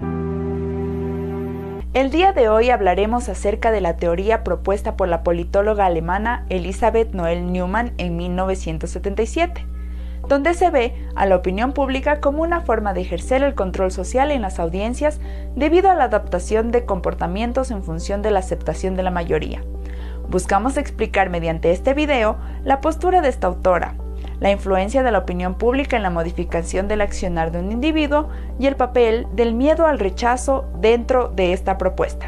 El día de hoy hablaremos acerca de la teoría propuesta por la politóloga alemana Elisabeth Noelle Neumann en 1977, donde se ve a la opinión pública como una forma de ejercer el control social en las audiencias debido a la adaptación de comportamientos en función de la aceptación de la mayoría. Buscamos explicar mediante este video la postura de esta autora, la influencia de la opinión pública en la modificación del accionar de un individuo y el papel del miedo al rechazo dentro de esta propuesta.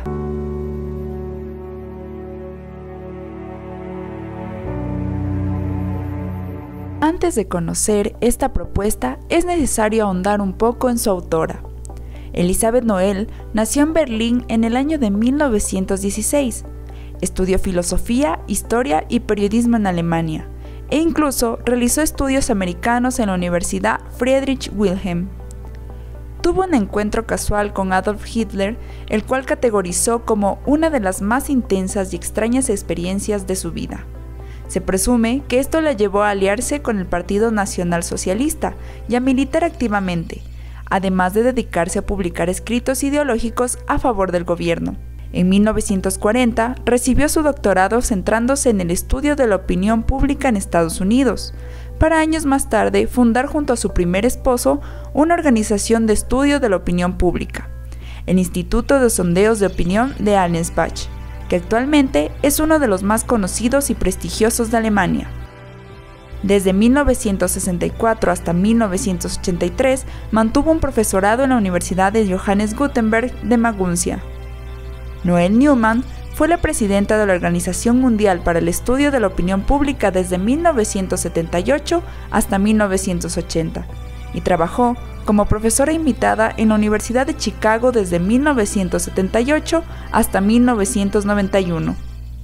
Antes de conocer esta propuesta, es necesario ahondar un poco en su autora. Elisabeth Noelle nació en Berlín en el año de 1916. Estudió filosofía, historia y periodismo en Alemania, e incluso realizó estudios americanos en la Universidad Friedrich Wilhelm. Tuvo un encuentro casual con Adolf Hitler, el cual categorizó como una de las más intensas y extrañas experiencias de su vida. Se presume que esto la llevó a aliarse con el Partido Nacional Socialista y a militar activamente, además de dedicarse a publicar escritos ideológicos a favor del gobierno. En 1940 recibió su doctorado centrándose en el estudio de la opinión pública en Estados Unidos, para años más tarde fundar junto a su primer esposo una organización de estudio de la opinión pública, el Instituto de Sondeos de Opinión de Allensbach, que actualmente es uno de los más conocidos y prestigiosos de Alemania. Desde 1964 hasta 1983 mantuvo un profesorado en la Universidad de Johannes Gutenberg de Maguncia. Noelle Neumann fue la presidenta de la Organización Mundial para el Estudio de la Opinión Pública desde 1978 hasta 1980 y trabajó como profesora invitada en la Universidad de Chicago desde 1978 hasta 1991.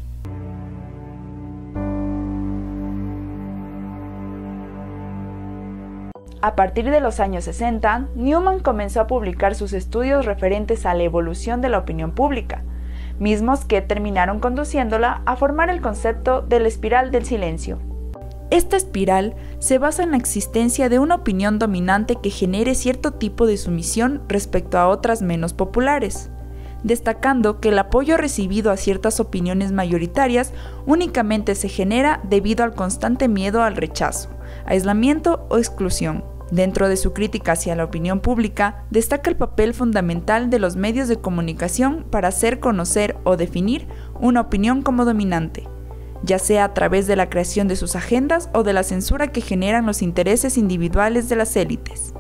A partir de los años 60, Neumann comenzó a publicar sus estudios referentes a la evolución de la opinión pública, mismos que terminaron conduciéndola a formar el concepto de la espiral del silencio. Esta espiral se basa en la existencia de una opinión dominante que genere cierto tipo de sumisión respecto a otras menos populares, destacando que el apoyo recibido a ciertas opiniones mayoritarias únicamente se genera debido al constante miedo al rechazo, aislamiento o exclusión. Dentro de su crítica hacia la opinión pública, destaca el papel fundamental de los medios de comunicación para hacer conocer o definir una opinión como dominante, ya sea a través de la creación de sus agendas o de la censura que generan los intereses individuales de las élites.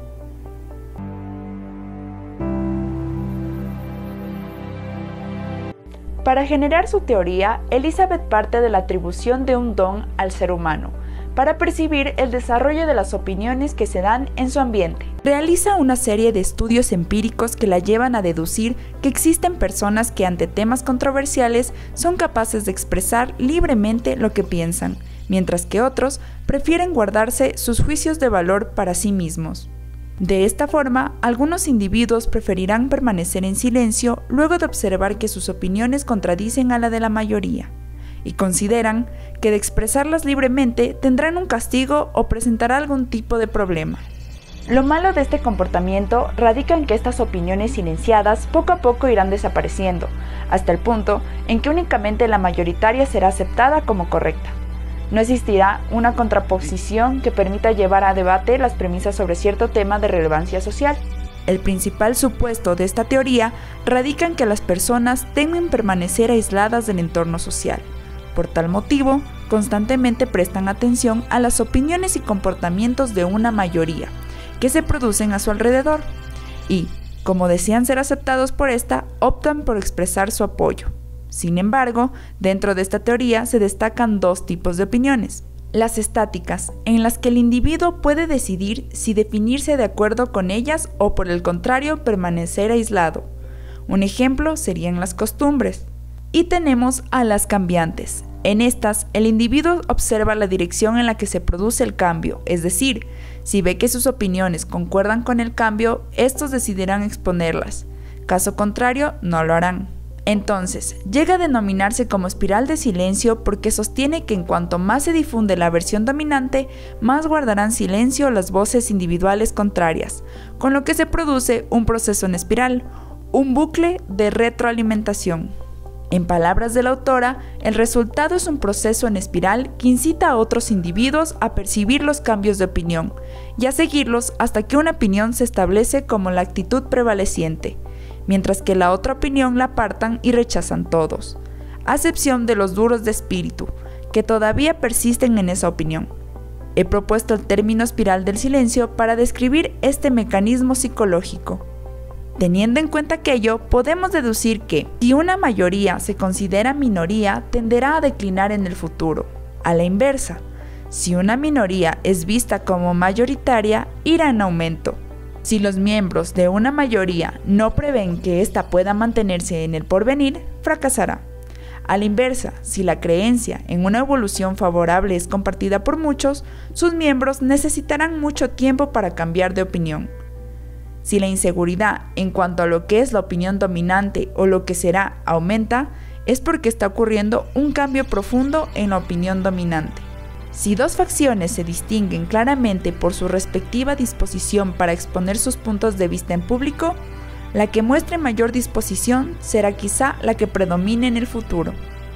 Para generar su teoría, Elisabeth parte de la atribución de un don al ser humano, para percibir el desarrollo de las opiniones que se dan en su ambiente. Realiza una serie de estudios empíricos que la llevan a deducir que existen personas que ante temas controversiales son capaces de expresar libremente lo que piensan, mientras que otros prefieren guardarse sus juicios de valor para sí mismos. De esta forma, algunos individuos preferirán permanecer en silencio luego de observar que sus opiniones contradicen a la de la mayoría, y consideran que de expresarlas libremente tendrán un castigo o presentará algún tipo de problema. Lo malo de este comportamiento radica en que estas opiniones silenciadas poco a poco irán desapareciendo, hasta el punto en que únicamente la mayoritaria será aceptada como correcta. No existirá una contraposición que permita llevar a debate las premisas sobre cierto tema de relevancia social. El principal supuesto de esta teoría radica en que las personas temen permanecer aisladas del entorno social. Por tal motivo, constantemente prestan atención a las opiniones y comportamientos de una mayoría que se producen a su alrededor y, como desean ser aceptados por esta, optan por expresar su apoyo. Sin embargo, dentro de esta teoría se destacan dos tipos de opiniones. Las estáticas, en las que el individuo puede decidir si definirse de acuerdo con ellas o por el contrario permanecer aislado. Un ejemplo serían las costumbres. Y tenemos a las cambiantes. En estas, el individuo observa la dirección en la que se produce el cambio, es decir, si ve que sus opiniones concuerdan con el cambio, estos decidirán exponerlas. Caso contrario, no lo harán. Entonces, llega a denominarse como espiral de silencio porque sostiene que en cuanto más se difunde la versión dominante, más guardarán silencio las voces individuales contrarias, con lo que se produce un proceso en espiral, un bucle de retroalimentación. En palabras de la autora, el resultado es un proceso en espiral que incita a otros individuos a percibir los cambios de opinión y a seguirlos hasta que una opinión se establece como la actitud prevaleciente, mientras que la otra opinión la apartan y rechazan todos, a excepción de los duros de espíritu, que todavía persisten en esa opinión. He propuesto el término espiral del silencio para describir este mecanismo psicológico. Teniendo en cuenta aquello, podemos deducir que, si una mayoría se considera minoría, tenderá a declinar en el futuro. A la inversa, si una minoría es vista como mayoritaria, irá en aumento. Si los miembros de una mayoría no prevén que ésta pueda mantenerse en el porvenir, fracasará. A la inversa, si la creencia en una evolución favorable es compartida por muchos, sus miembros necesitarán mucho tiempo para cambiar de opinión. Si la inseguridad en cuanto a lo que es la opinión dominante o lo que será aumenta, es porque está ocurriendo un cambio profundo en la opinión dominante. Si dos facciones se distinguen claramente por su respectiva disposición para exponer sus puntos de vista en público, la que muestre mayor disposición será quizá la que predomine en el futuro.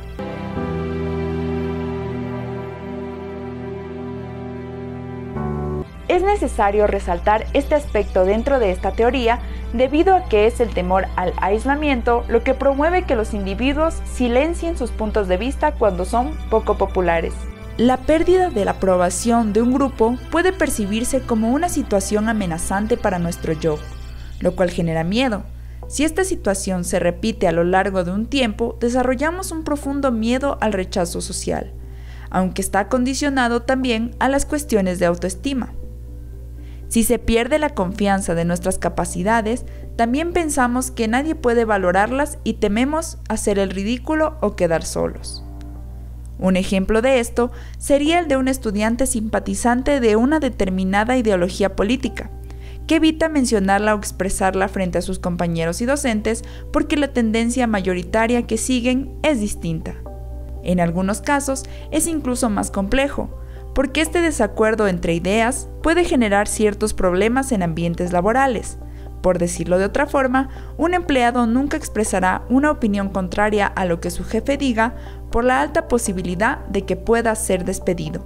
Es necesario resaltar este aspecto dentro de esta teoría debido a que es el temor al aislamiento lo que promueve que los individuos silencien sus puntos de vista cuando son poco populares. La pérdida de la aprobación de un grupo puede percibirse como una situación amenazante para nuestro yo, lo cual genera miedo. Si esta situación se repite a lo largo de un tiempo, desarrollamos un profundo miedo al rechazo social, aunque está condicionado también a las cuestiones de autoestima. Si se pierde la confianza de nuestras capacidades, también pensamos que nadie puede valorarlas y tememos hacer el ridículo o quedar solos. Un ejemplo de esto sería el de un estudiante simpatizante de una determinada ideología política, que evita mencionarla o expresarla frente a sus compañeros y docentes porque la tendencia mayoritaria que siguen es distinta. En algunos casos es incluso más complejo, porque este desacuerdo entre ideas puede generar ciertos problemas en ambientes laborales. Por decirlo de otra forma, un empleado nunca expresará una opinión contraria a lo que su jefe diga por la alta posibilidad de que pueda ser despedido.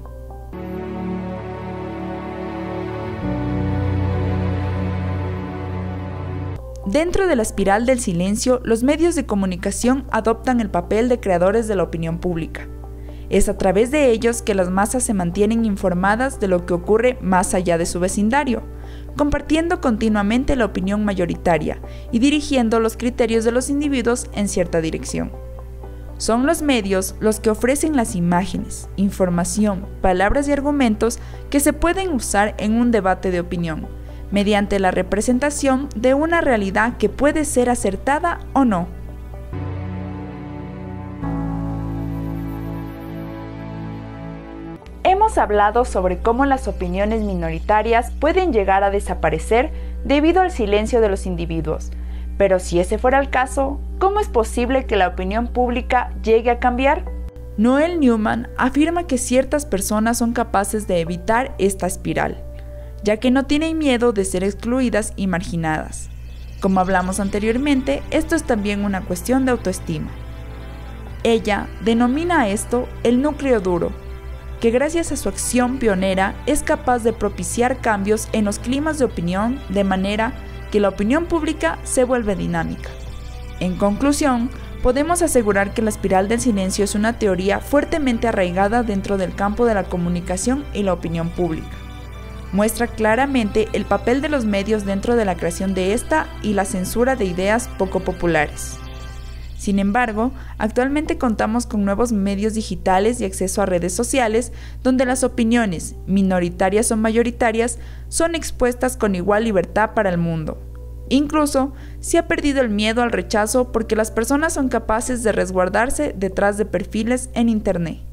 Dentro de la espiral del silencio, los medios de comunicación adoptan el papel de creadores de la opinión pública. Es a través de ellos que las masas se mantienen informadas de lo que ocurre más allá de su vecindario, compartiendo continuamente la opinión mayoritaria y dirigiendo los criterios de los individuos en cierta dirección. Son los medios los que ofrecen las imágenes, información, palabras y argumentos que se pueden usar en un debate de opinión, mediante la representación de una realidad que puede ser acertada o no. Hemos hablado sobre cómo las opiniones minoritarias pueden llegar a desaparecer debido al silencio de los individuos, pero si ese fuera el caso, ¿cómo es posible que la opinión pública llegue a cambiar? Noel Newman afirma que ciertas personas son capaces de evitar esta espiral, ya que no tienen miedo de ser excluidas y marginadas. Como hablamos anteriormente, esto es también una cuestión de autoestima. Ella denomina a esto el núcleo duro, que gracias a su acción pionera es capaz de propiciar cambios en los climas de opinión de manera que la opinión pública se vuelve dinámica. En conclusión, podemos asegurar que la espiral del silencio es una teoría fuertemente arraigada dentro del campo de la comunicación y la opinión pública. Muestra claramente el papel de los medios dentro de la creación de esta y la censura de ideas poco populares. Sin embargo, actualmente contamos con nuevos medios digitales y acceso a redes sociales donde las opiniones, minoritarias o mayoritarias, son expuestas con igual libertad para el mundo. Incluso, se ha perdido el miedo al rechazo porque las personas son capaces de resguardarse detrás de perfiles en Internet.